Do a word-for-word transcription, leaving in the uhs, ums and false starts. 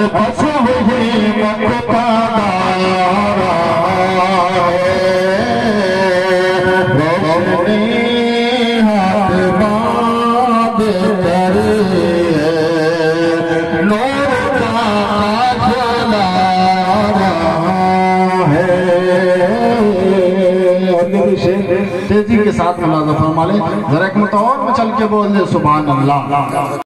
बस वही मक्का दारा रोशनी हाथ बांध कर नूर का जला रहा है। तेजी के साथ मुलाज़ा फरमा ले, जरा एक मिनट और में चल के बोल दे सुभान अल्लाह।